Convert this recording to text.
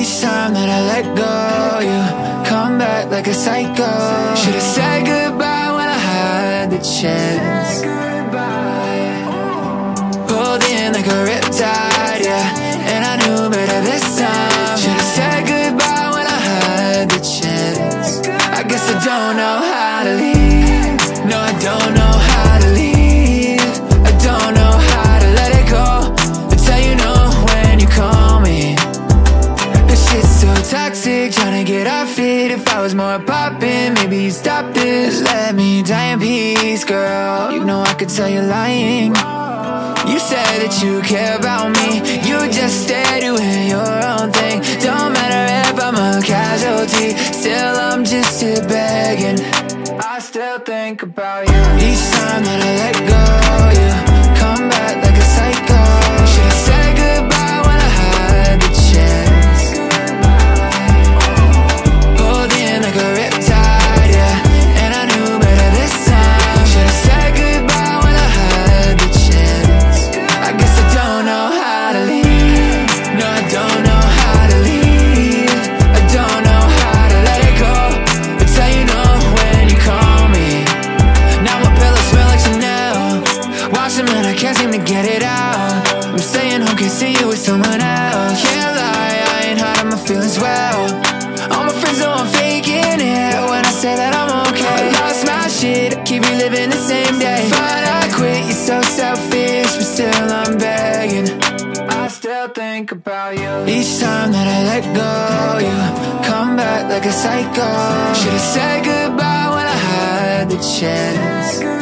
Each time that I let go, you come back like a psycho. Should've said goodbye when I had the chance. Pulled in like a riptide, yeah, and I knew better this time. Should've said goodbye when I had the chance. I guess I don't know how to leave. No, I don't know how to leave. I don't know how to let it go until you know when you call me. This shit's so toxic, tryna get off it. If I was more poppin', maybe you'd stop this. Let me die in peace, girl. You know I could tell you're lying. You said that you care about me. You just stay doing your own thing. Don't matter if I'm a casualty. Still I'm just here begging. I still think about you. Each time that I let go, you come back like a psycho. Should've said goodbye when I had the chance. Pulled in like a riptide, yeah, and I knew better this time. Should've said goodbye when I had the chance. I guess I don't know how to leave. No, I don't know how to leave. I don't know how to let it go until you know when you call me. Now my pillow smell like Chanel. Wash them and I can't seem to get it out. I'm staying home, can't see you with someone else. Can't lie, I ain't hiding my feelings well. All my friends know I'm faking it when I say that I'm okay. I lost my shit, keep you living the same day. Fine, I quit, you're so selfish, but still I'm begging. I still think about you. Each time that I let go, you come back like a psycho. Should've said goodbye when I had the chance.